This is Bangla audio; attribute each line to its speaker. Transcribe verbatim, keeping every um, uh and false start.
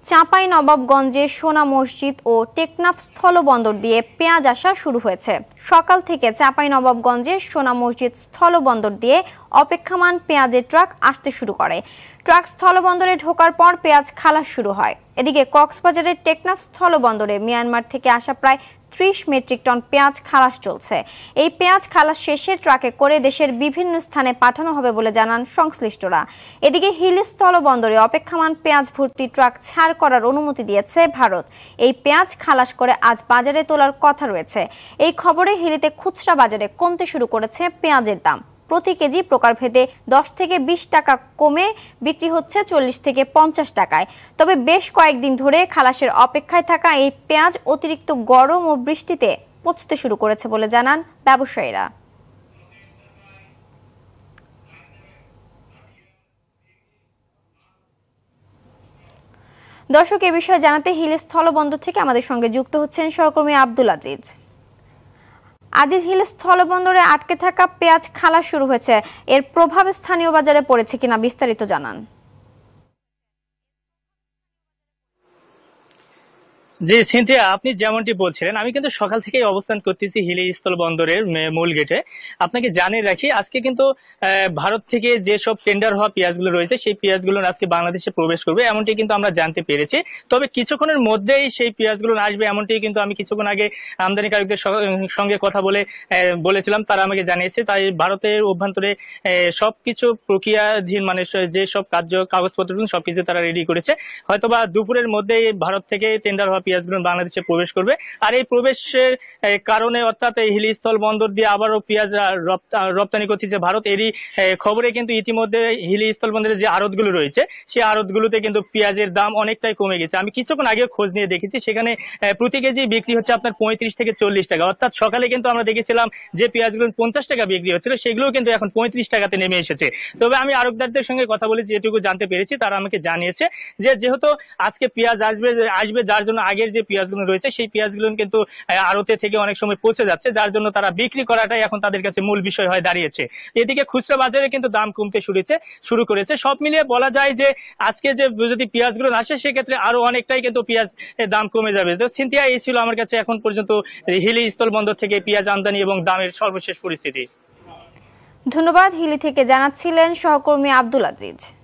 Speaker 1: চাঁপাইনবাবগঞ্জে সোনা মসজিদ ও টেকনাফ স্থলবন্দর দিয়ে পেঁয়াজ আসা শুরু হয়েছে। সকাল থেকে চাঁপাইনবাবগঞ্জে সোনা মসজিদ স্থলবন্দর দিয়ে অপেক্ষমান পেঁয়াজের ট্রাক আসতে শুরু করে। ট্রাক স্থলবন্দরে ঢোকার পর পেঁয়াজ খালাস শুরু হয়। এদিকে কক্সবাজারের টেকনাফ স্থলবন্দরে মিয়ানমার থেকে আসা প্রায় ত্রিশ মেট্রিক টন পেঁয়াজ খালাস চলছে। এই পেঁয়াজ খালাস শেষে ট্রাকে করে দেশের বিভিন্ন স্থানে পাঠানো হবে বলে জানান সংশ্লিষ্টরা। এদিকে হিলি স্থলবন্দরে অপেক্ষমান পেঁয়াজ ভর্তি ট্রাক ছাড় করার অনুমতি দিয়েছে ভারত। এই পেঁয়াজ খালাস করে আজ বাজারে তোলার কথা রয়েছে। এই খবরে হিলিতে খুচরা বাজারে কমতে শুরু করেছে পেঁয়াজের দাম। প্রতি কেজি প্রকারভেদে দশ থেকে বিশ টাকা কমে বিক্রি হচ্ছে চল্লিশ থেকে পঞ্চাশ টাকায়। তবে বেশ কয়েকদিন ধরে খালাসের অপেক্ষায় থাকা এই পেঁয়াজ অতিরিক্ত গরম ও বৃষ্টিতে পচতে শুরু করেছে বলে জানান ব্যবসায়ীরা। দর্শক, এ বিষয়ে জানাতে হিলি স্থলবন্দর থেকে আমাদের সঙ্গে যুক্ত হচ্ছেন সহকর্মী আব্দুল আজিজ। আজিজ, হিল স্থলবন্দরে আটকে থাকা পেঁয়াজ খালাস শুরু হয়েছে, এর প্রভাব স্থানীয় বাজারে পড়েছে কিনা বিস্তারিত জানান।
Speaker 2: জি সিনথিয়া, আপনি যেমনটি বলছিলেন, আমি কিন্তু সকাল থেকেই অবস্থান করতেছি হিলি স্থল বন্দরের মূল গেটে। আপনাকে জানিয়ে রাখি, আজকে কিন্তু ভারত থেকে যেসব টেন্ডার হওয়া পেঁয়াজগুলো রয়েছে সেই পেঁয়াজগুলো আজকে বাংলাদেশে প্রবেশ করবে এমনটি কিন্তু আমরা জানতে পেরেছি। তবে কিছুক্ষণের মধ্যেই সেই পেঁয়াজগুলো আসবে এমনটি কিন্তু আমি কিছুক্ষণ আগে আমদানিকারকদের সঙ্গে কথা বলে বলেছিলাম, তারা আমাকে জানিয়েছে। তাই ভারতের অভ্যন্তরে সবকিছু প্রক্রিয়াধীন, মানে যে সব কার্য কাগজপত্র সবকিছু তারা রেডি করেছে। হয়তোবা দুপুরের মধ্যেই ভারত থেকে টেন্ডার হওয়া পেঁয়াজগুলো বাংলাদেশে প্রবেশ করবে। আর এই প্রবেশের কারণে অর্থাৎ এই হিলি স্থল বন্দর দিয়ে আবারও পেঁয়াজ রপ্তানি করতেছে ভারত। এরই খবরে কিন্তু ইতিমধ্যে হিলি স্থল বন্দরের যে আড়তগুলো রয়েছে সেই আড়তগুলোতে কিন্তু পেঁয়াজের দাম অনেকটাই কমে গেছে। আমি কিছুক্ষণ আগে খোঁজ নিয়ে দেখেছি, সেখানে প্রতি কেজি বিক্রি হচ্ছে আপনার পঁয়ত্রিশ থেকে চল্লিশ টাকা। অর্থাৎ সকালে কিন্তু আমরা দেখেছিলাম যে পেঁয়াজগুলো পঞ্চাশ টাকা বিক্রি হচ্ছিল, সেগুলো কিন্তু এখন পঁয়ত্রিশ টাকাতে নেমে এসেছে। তবে আমি আড়তদারদের সঙ্গে কথা বলে যেটুকু জানতে পেরেছি, তারা আমাকে জানিয়েছে যে যেহেতু আজকে পেঁয়াজ আসবে আসবে যার জন্য আগের যে পেঁয়াজগুলো রয়েছে সেই পেঁয়াজগুলো কিন্তু আড়তে থেকে অনেক সময় পচে যাচ্ছে, যার জন্য তারা বিক্রি করাটাই এখন তাদের কাছে মূল বিষয় হয়ে দাঁড়িয়েছে। এদিকে খুচরা বাজারে কিন্তু দাম কমতে শুরুছে শুরু করেছে। সব মিলিয়ে বলা যায় যে আজকে যে যদি পেঁয়াজগুলো আসে সেক্ষেত্রে আরো অনেকটাই কিন্তু পেঁয়াজ দাম কমে যাবে। তো সিনথিয়া, এই ছিল আমার কাছে এখন পর্যন্ত হিলি স্থল বন্দর থেকে পেঁয়াজ আমদানি এবং দামের সর্বশেষ পরিস্থিতি।
Speaker 1: ধন্যবাদ। হিলি থেকে জানাচ্ছিলেন সহকর্মী আব্দুল আজিজ।